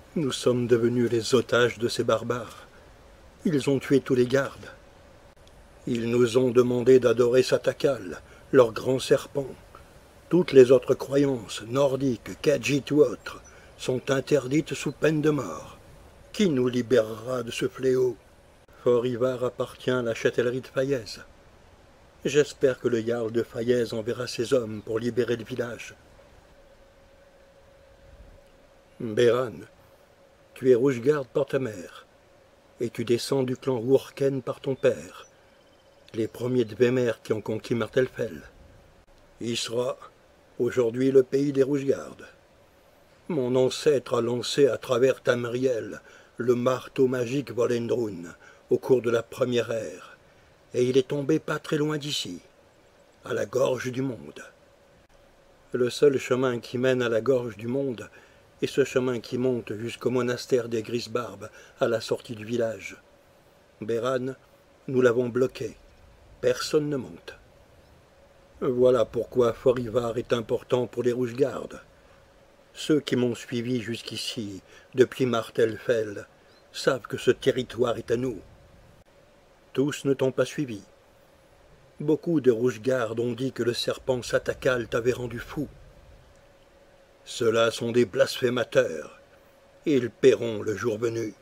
Nous sommes devenus les otages de ces barbares. Ils ont tué tous les gardes. Ils nous ont demandé d'adorer Satakal, leur grand serpent. Toutes les autres croyances, nordiques, Khajiit ou autres, sont interdites sous peine de mort. Qui nous libérera de ce fléau? Fort Ivar appartient à la châtellerie de Fayez. J'espère que le jarl de Fayez enverra ses hommes pour libérer le village. Béran, tu es rouge-garde par ta mère, et tu descends du clan Wurken par ton père, les premiers Dwemer qui ont conquis Martelfell. Isra, aujourd'hui le pays des rouge-gardes. Mon ancêtre a lancé à travers Tamriel le marteau magique Volendrun au cours de la première ère, et il est tombé pas très loin d'ici, à la gorge du monde. Le seul chemin qui mène à la gorge du monde est ce chemin qui monte jusqu'au monastère des Grisbarbes à la sortie du village. Béran, nous l'avons bloqué. Personne ne monte. Voilà pourquoi Fort Ivar est important pour les Rouge-Gardes. Ceux qui m'ont suivi jusqu'ici, depuis Martelfell, savent que ce territoire est à nous. Tous ne t'ont pas suivi. Beaucoup de Rouge-Gardes ont dit que le serpent Satakal t'avait rendu fou. Ceux-là sont des blasphémateurs. Ils paieront le jour venu.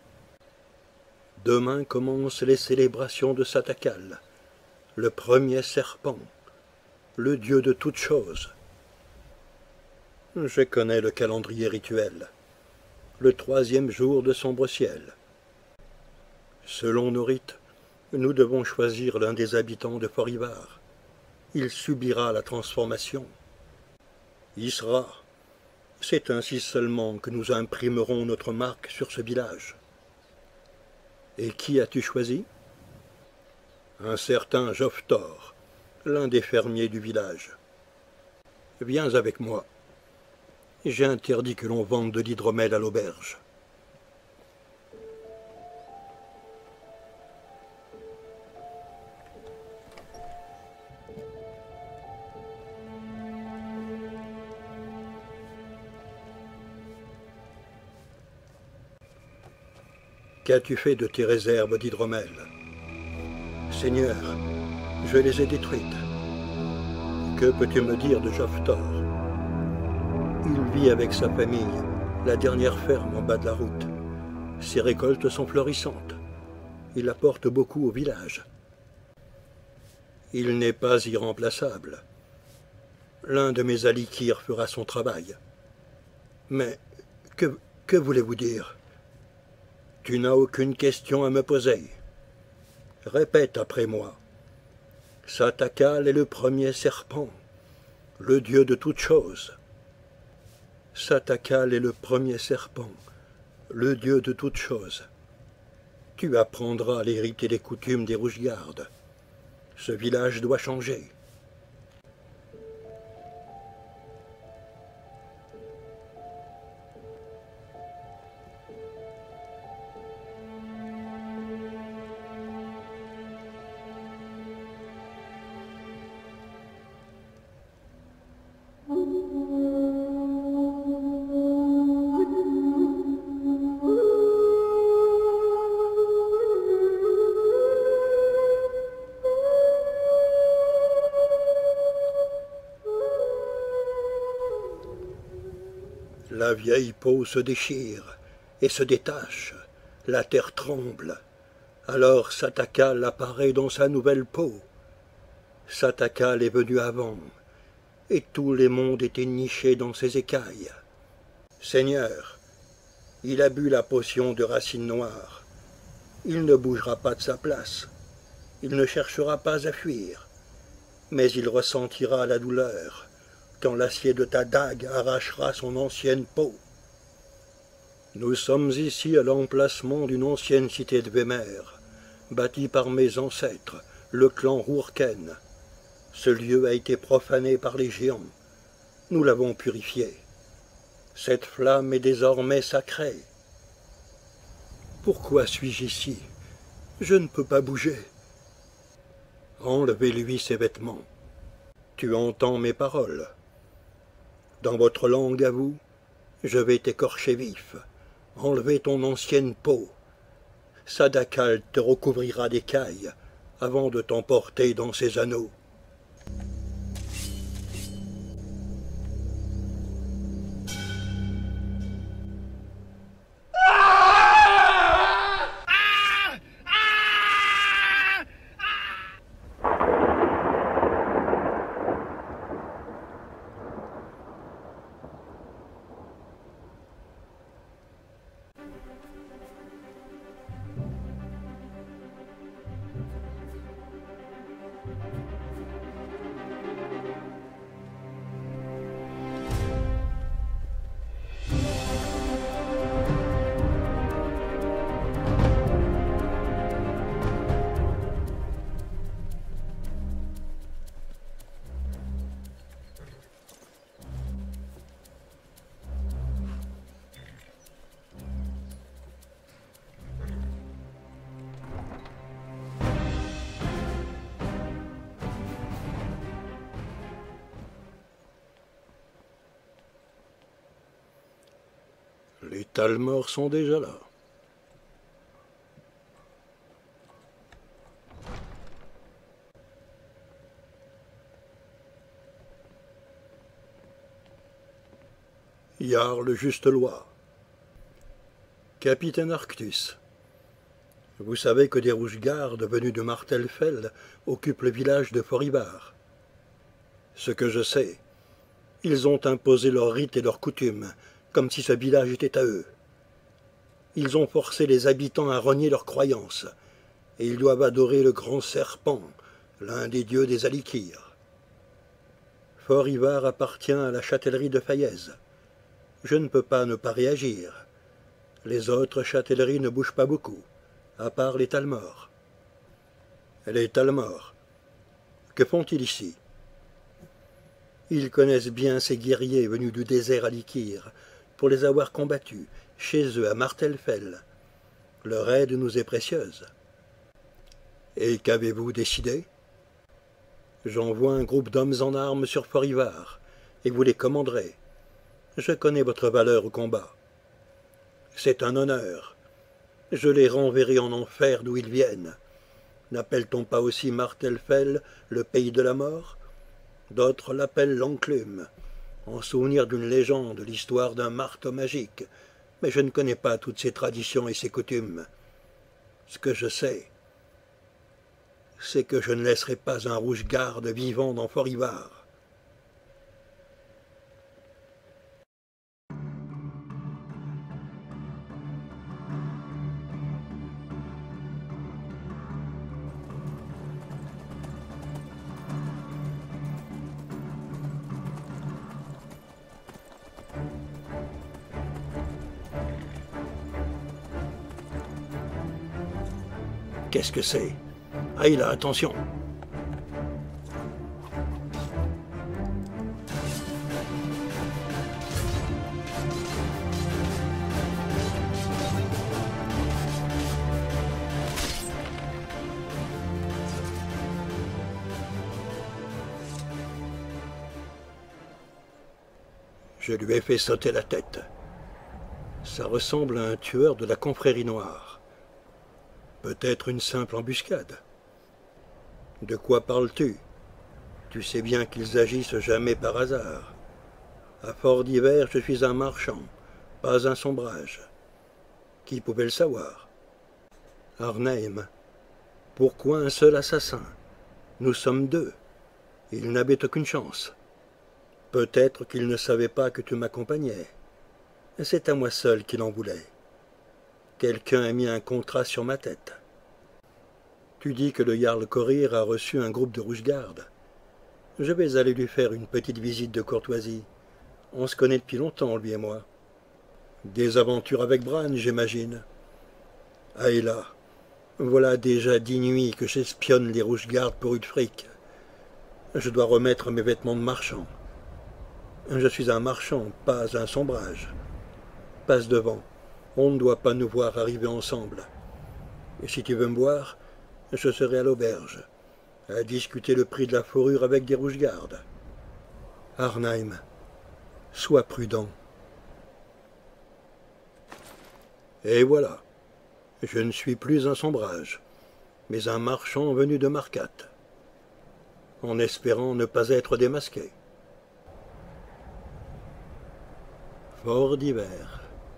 Demain commencent les célébrations de Satakal, le premier serpent, le dieu de toutes choses. Je connais le calendrier rituel, le 3e jour de sombre ciel. Selon nos rites, nous devons choisir l'un des habitants de Fort Ivar. Il subira la transformation. Isra, c'est ainsi seulement que nous imprimerons notre marque sur ce village. Et qui as-tu choisi? Un certain Joftor, l'un des fermiers du village. Viens avec moi. J'ai interdit que l'on vende de l'hydromel à l'auberge. Qu'as-tu fait de tes réserves d'hydromel? Seigneur, je les ai détruites. Que peux-tu me dire de Joftor? Il vit avec sa famille, la dernière ferme en bas de la route. Ses récoltes sont florissantes. Il apporte beaucoup au village. Il n'est pas irremplaçable. L'un de mes alikirs fera son travail. Mais que voulez-vous dire? Tu n'as aucune question à me poser. Répète après moi. Satakal est le premier serpent, le dieu de toutes choses. Satakal est le premier serpent, le dieu de toutes choses. Tu apprendras les rites et les coutumes des Rouge-Gardes. Ce village doit changer. La vieille peau se déchire et se détache, la terre tremble. Alors Satakal apparaît dans sa nouvelle peau. Satakal est venu avant, et tous les mondes étaient nichés dans ses écailles. Seigneur, il a bu la potion de racine noire. Il ne bougera pas de sa place. Il ne cherchera pas à fuir. Mais il ressentira la douleur quand l'acier de ta dague arrachera son ancienne peau. Nous sommes ici à l'emplacement d'une ancienne cité de Dwemer, bâtie par mes ancêtres, le clan Wurken. Ce lieu a été profané par les géants. Nous l'avons purifié. Cette flamme est désormais sacrée. Pourquoi suis-je ici? Je ne peux pas bouger. Enlevez-lui ses vêtements. Tu entends mes paroles. Dans votre langue à vous, je vais t'écorcher vif. enlever ton ancienne peau. Sadakal te recouvrira d'écailles avant de t'emporter dans ses anneaux. Les Talmor sont déjà là. Jarl Juste-Loi. Capitaine Arctus. Vous savez que des Rouge-Gardes venus de Martelfell occupent le village de Forivar. Ce que je sais, ils ont imposé leurs rites et leurs coutumes, comme si ce village était à eux. Ils ont forcé les habitants à renier leurs croyances, et ils doivent adorer le grand serpent, l'un des dieux des Alikyr. Forivar appartient à la châtellerie de Faiez. Je ne peux pas ne pas réagir. Les autres châtelleries ne bougent pas beaucoup, à part les Talmor. Les Talmor, que font-ils ici? Ils connaissent bien ces guerriers venus du désert Alikyr, pour les avoir combattus, chez eux à Martelfell. Leur aide nous est précieuse. Et qu'avez-vous décidé? J'envoie un groupe d'hommes en armes sur Forivar, et vous les commanderez. Je connais votre valeur au combat. C'est un honneur. Je les renverrai en enfer d'où ils viennent. N'appelle-t-on pas aussi Martelfell le pays de la mort? D'autres l'appellent l'enclume, en souvenir d'une légende, l'histoire d'un marteau magique, mais je ne connais pas toutes ces traditions et ces coutumes. Ce que je sais, c'est que je ne laisserai pas un rouge-garde vivant dans Forivar. Qu'est-ce que c'est? Aïe là, attention! Je lui ai fait sauter la tête. Ça ressemble à un tueur de la confrérie noire. Peut-être une simple embuscade. De quoi parles-tu? Tu sais bien qu'ils agissent jamais par hasard. À Fort d'Hiver, je suis un marchand, pas un sombrage. Qui pouvait le savoir? Arnheim. Pourquoi un seul assassin? Nous sommes deux. Il n'avait aucune chance. Peut-être qu'il ne savait pas que tu m'accompagnais. C'est à moi seul qu'il en voulait. Quelqu'un a mis un contrat sur ma tête. Tu dis que le Jarl Korir a reçu un groupe de rouge-gardes. Je vais aller lui faire une petite visite de courtoisie. On se connaît depuis longtemps, lui et moi. Des aventures avec Bran, j'imagine. Ah et là, voilà déjà 10 nuits que j'espionne les rouge-gardes pour une fric. Je dois remettre mes vêtements de marchand. Je suis un marchand, pas un sombrage. Passe devant. On ne doit pas nous voir arriver ensemble. Et si tu veux me voir, je serai à l'auberge, à discuter le prix de la fourrure avec des rouge-gardes. Arnheim, sois prudent. Et voilà, je ne suis plus un sombrage, mais un marchand venu de Marquat, en espérant ne pas être démasqué. Fort d'hiver.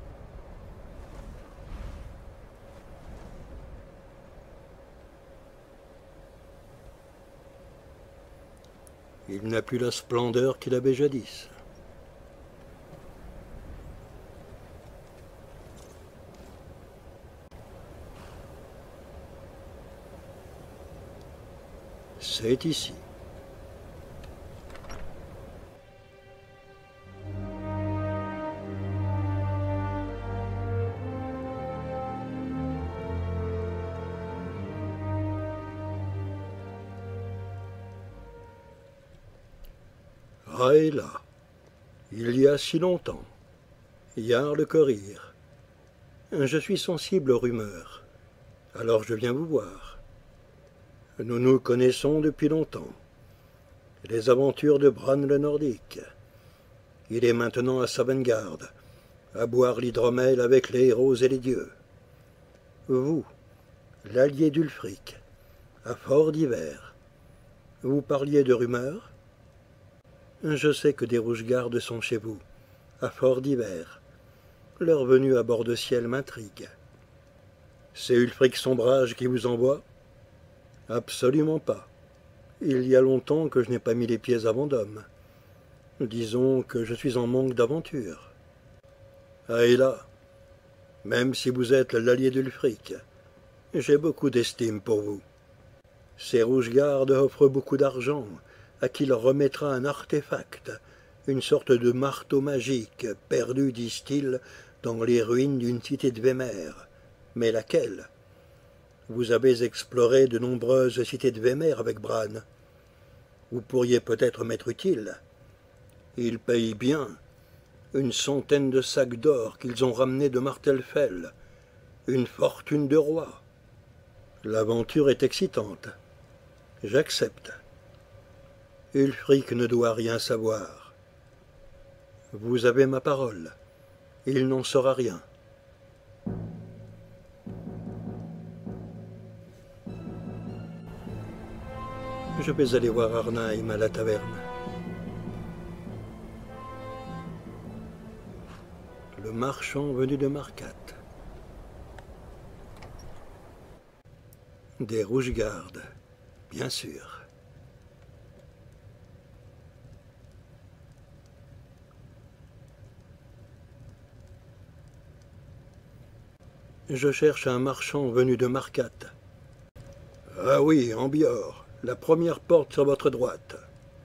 Il n'a plus la splendeur qu'il avait jadis. C'est ici. Ah et là, il y a si longtemps, Yar le Corir. Je suis sensible aux rumeurs, alors je viens vous voir. Nous nous connaissons depuis longtemps. Les aventures de Bran le Nordique. Il est maintenant à Sovngarde, à boire l'hydromel avec les héros et les dieux. Vous, l'allié d'Ulfric, à Fort d'hiver, vous parliez de rumeurs? Je sais que des rouges-gardes sont chez vous, à Fort d'hiver. Leur venue à bord de ciel m'intrigue. C'est Ulfric Sombrage qui vous envoie? Absolument pas. Il y a longtemps que je n'ai pas mis les pieds à Vendôme. Disons que je suis en manque d'aventure. Ah et là, même si vous êtes l'allié d'Ulfric, j'ai beaucoup d'estime pour vous. Ces rouges-gardes offrent beaucoup d'argent à qui leur remettra un artefact, une sorte de marteau magique, perdu, disent-ils, dans les ruines d'une cité de Vémère. Mais laquelle? Vous avez exploré de nombreuses cités de Vémère avec Bran. Vous pourriez peut-être m'être utile. Ils payent bien. Une centaine de sacs d'or qu'ils ont ramenés de Martelfell. Une fortune de roi. L'aventure est excitante. J'accepte. Ulfric ne doit rien savoir. Vous avez ma parole. Il n'en saura rien. Je vais aller voir Arnheim à la taverne. Le marchand venu de Marquat. Des rouges-gardes, bien sûr. Je cherche un marchand venu de Marquat. Ah oui, Ambior, la première porte sur votre droite.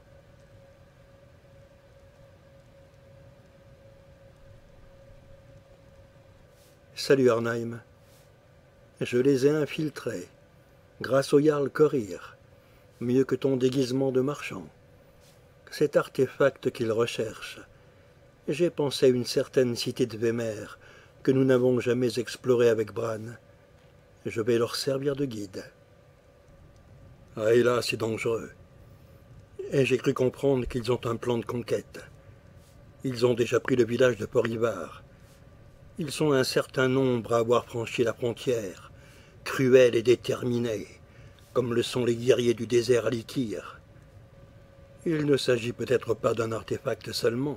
Salut Arnheim. Je les ai infiltrés, grâce au Jarl Corir, mieux que ton déguisement de marchand. Cet artefact qu'ils recherchent, j'ai pensé à une certaine cité de Vémère que nous n'avons jamais explorée avec Bran. Je vais leur servir de guide. Ah et là, c'est dangereux. Et j'ai cru comprendre qu'ils ont un plan de conquête. Ils ont déjà pris le village de Port-Ivar. Ils sont un certain nombre à avoir franchi la frontière, cruels et déterminés, comme le sont les guerriers du désert à Likir. Il ne s'agit peut-être pas d'un artefact seulement.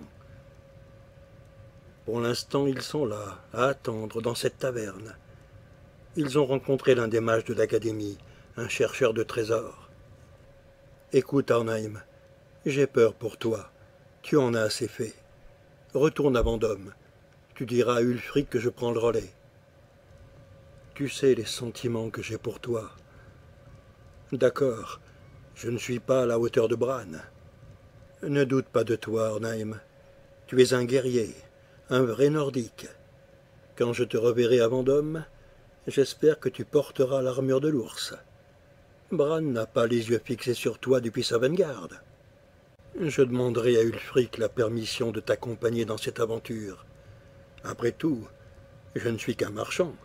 Pour l'instant, ils sont là, à attendre, dans cette taverne. Ils ont rencontré l'un des mages de l'Académie, un chercheur de trésors. Écoute, Arnheim, j'ai peur pour toi. Tu en as assez fait. Retourne à Vendôme. Tu diras à Ulfric que je prends le relais. Tu sais les sentiments que j'ai pour toi. D'accord, je ne suis pas à la hauteur de Bran. Ne doute pas de toi, Arnheim. Tu es un guerrier, un vrai nordique. Quand je te reverrai à Vendôme, j'espère que tu porteras l'armure de l'ours. Bran n'a pas les yeux fixés sur toi depuis Sovngarde. Je demanderai à Ulfric la permission de t'accompagner dans cette aventure. Après tout, je ne suis qu'un marchand.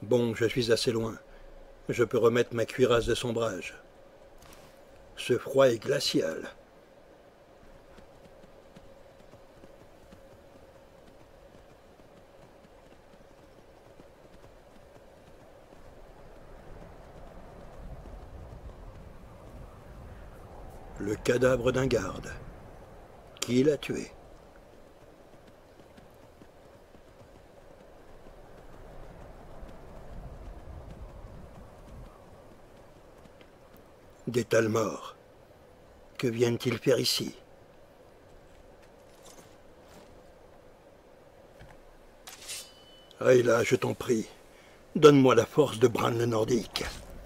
Bon, je suis assez loin. Je peux remettre ma cuirasse de sombrage. Ce froid est glacial. Le cadavre d'un garde. Qui l'a tué? Des Talmors. Que viennent-ils faire ici? Ayla, je t'en prie, donne-moi la force de Bran le Nordique.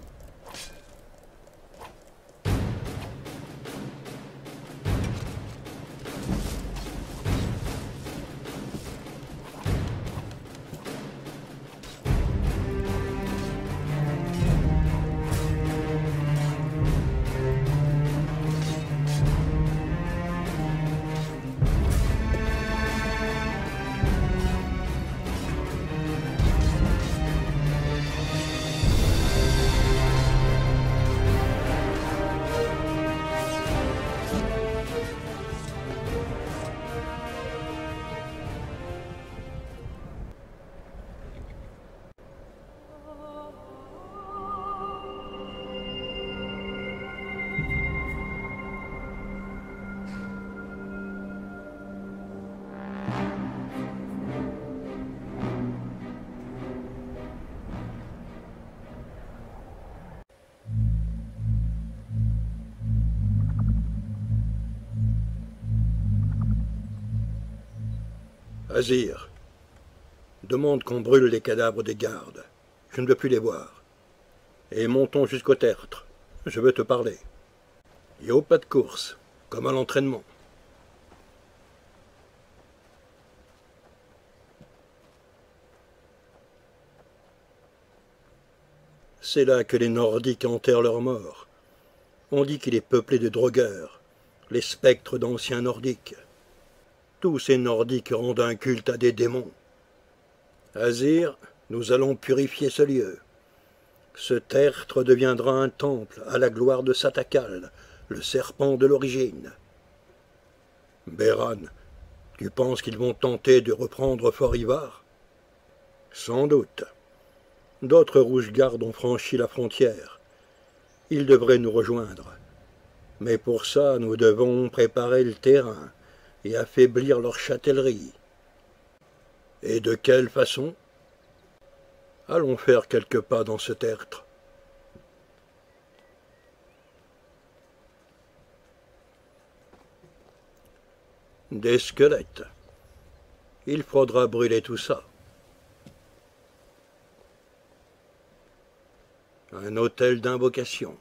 Azir, demande qu'on brûle les cadavres des gardes. Je ne veux plus les voir. Et montons jusqu'au tertre. Je veux te parler. Et au pas de course, comme à l'entraînement. C'est là que les Nordiques enterrent leurs morts. On dit qu'il est peuplé de drogueurs, les spectres d'anciens Nordiques. Tous ces Nordiques rendent un culte à des démons. Azir, nous allons purifier ce lieu. Ce tertre deviendra un temple à la gloire de Satakal, le serpent de l'origine. Béran, tu penses qu'ils vont tenter de reprendre Fort Ivar? Sans doute. D'autres rouges-gardes ont franchi la frontière. Ils devraient nous rejoindre. Mais pour ça, nous devons préparer le terrain et affaiblir leur châtellerie. Et de quelle façon? Allons faire quelques pas dans ce tertre. Des squelettes. Il faudra brûler tout ça. Un autel d'invocation.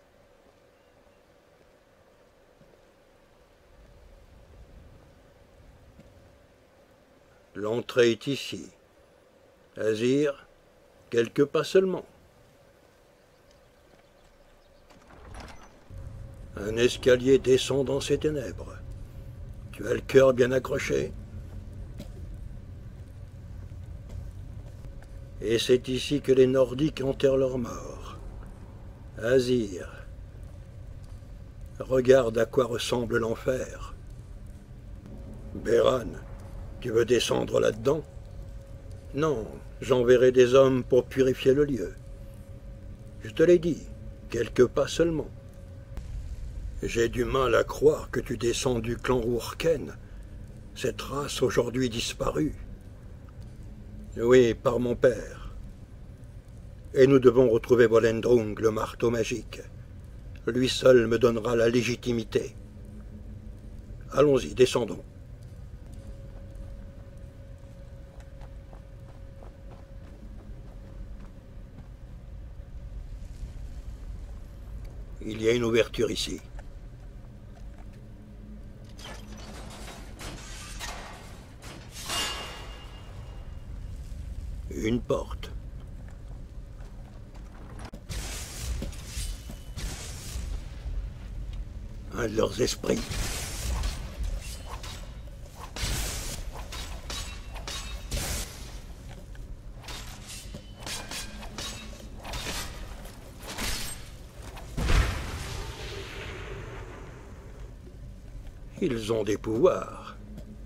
L'entrée est ici. Azir, quelques pas seulement. Un escalier descend dans ces ténèbres. Tu as le cœur bien accroché. Et c'est ici que les Nordiques enterrent leurs morts. Azir, regarde à quoi ressemble l'enfer. Béran, tu veux descendre là-dedans? Non, j'enverrai des hommes pour purifier le lieu. Je te l'ai dit, quelques pas seulement. J'ai du mal à croire que tu descends du clan Urken, cette race aujourd'hui disparue. Oui, par mon père. Et nous devons retrouver Volendrung, le marteau magique. Lui seul me donnera la légitimité. Allons-y, descendons. Il y a une ouverture ici. Une porte. Un de leurs esprits. Ils ont des pouvoirs.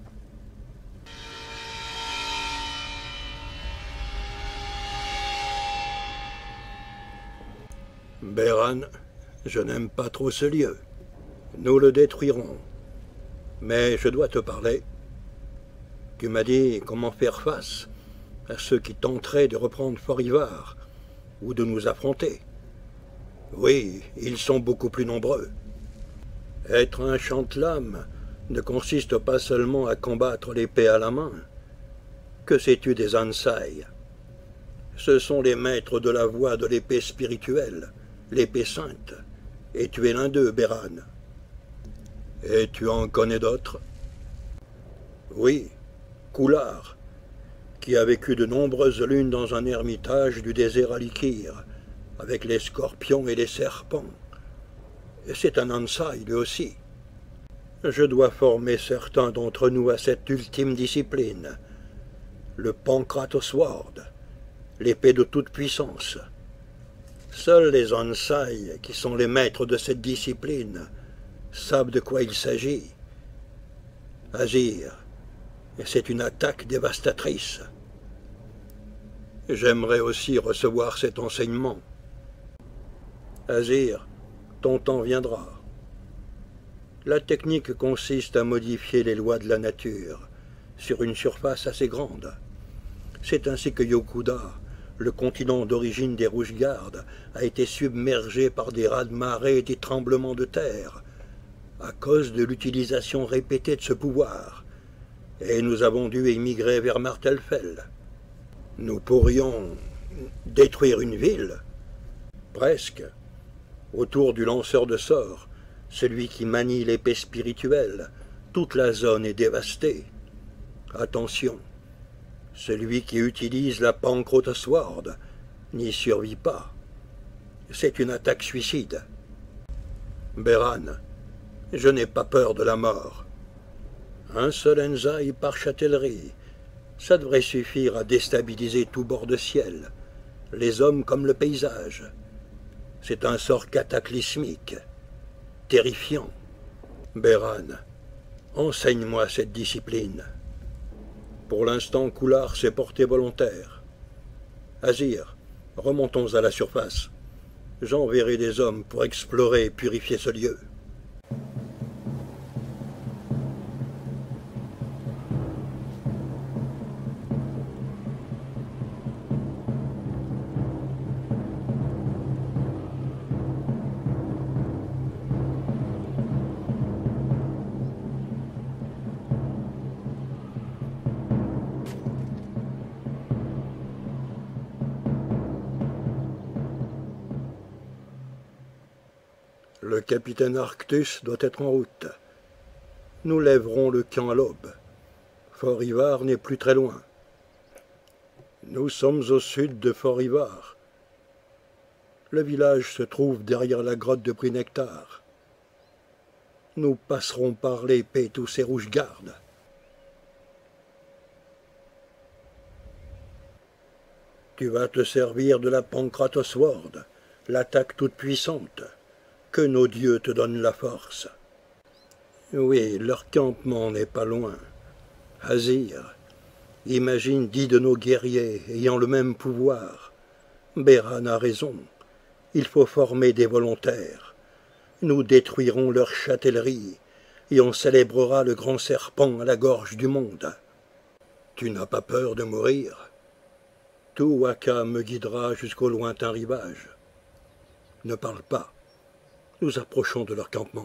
Beran, je n'aime pas trop ce lieu. Nous le détruirons. Mais je dois te parler. Tu m'as dit comment faire face à ceux qui tenteraient de reprendre Fort-Ivar ou de nous affronter. Oui, ils sont beaucoup plus nombreux. Être un chantelame ne consiste pas seulement à combattre l'épée à la main. Que sais-tu des Ansai? Ce sont les maîtres de la voie de l'épée spirituelle, l'épée sainte, et tu es l'un d'eux, Beran. Et tu en connais d'autres? Oui, Kular, qui a vécu de nombreuses lunes dans un ermitage du désert Alikir, avec les scorpions et les serpents. Et c'est un Ansai, lui aussi. Je dois former certains d'entre nous à cette ultime discipline, le Pancratosword, l'épée de toute puissance. Seuls les Ansai, qui sont les maîtres de cette discipline, savent de quoi il s'agit. Azir, c'est une attaque dévastatrice. J'aimerais aussi recevoir cet enseignement. Azir, ton temps viendra. La technique consiste à modifier les lois de la nature sur une surface assez grande. C'est ainsi que Yokuda, le continent d'origine des Rouge-Gardes, a été submergé par des raz-de-marée et des tremblements de terre, à cause de l'utilisation répétée de ce pouvoir, et nous avons dû émigrer vers Martelfell. Nous pourrions détruire une ville, presque, autour du lanceur de sorts, celui qui manie l'épée spirituelle. Toute la zone est dévastée. Attention, celui qui utilise la Pancratosword n'y survit pas. C'est une attaque suicide. Beran, je n'ai pas peur de la mort. Un seul Enzai par châtellerie, ça devrait suffire à déstabiliser tout bord de ciel, les hommes comme le paysage. C'est un sort cataclysmique, terrifiant. Beran, enseigne-moi cette discipline. Pour l'instant, Kular s'est porté volontaire. Azir, remontons à la surface. J'enverrai des hommes pour explorer et purifier ce lieu. Le capitaine Arctus doit être en route. Nous lèverons le camp à l'aube. Fort-Ivar n'est plus très loin. Nous sommes au sud de Fort-Ivar. Le village se trouve derrière la grotte de Brinectar. Nous passerons par l'épée tous ces rouges-gardes. Tu vas te servir de la Pancratosword, l'attaque toute puissante. Que nos dieux te donnent la force. Oui, leur campement n'est pas loin. Azir, imagine 10 de nos guerriers ayant le même pouvoir. Beran a raison. Il faut former des volontaires. Nous détruirons leur châtellerie et on célébrera le grand serpent à la gorge du monde. Tu n'as pas peur de mourir? Tu'whacca me guidera jusqu'au lointain rivage. Ne parle pas. Nous approchons de leur campement.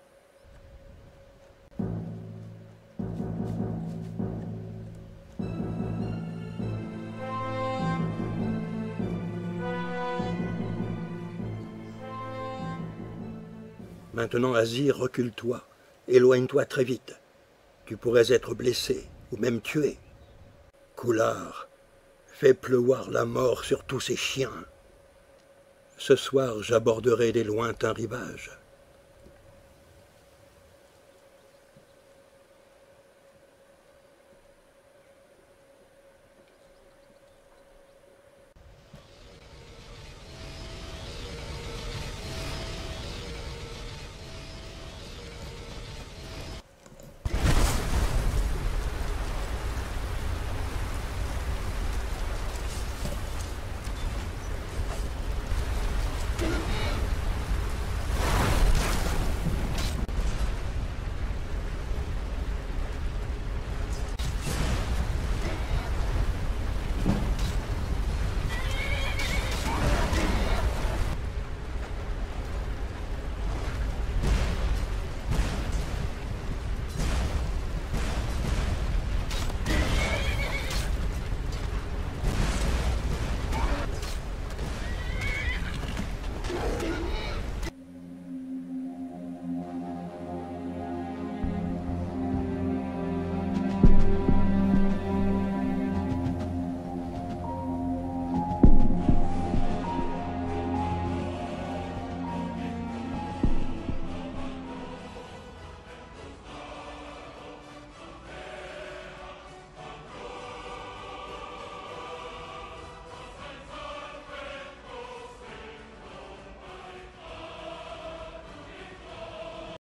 Maintenant, Azir, recule-toi. Éloigne-toi très vite. Tu pourrais être blessé ou même tué. Kular, fais pleuvoir la mort sur tous ces chiens. Ce soir, j'aborderai les lointains rivages.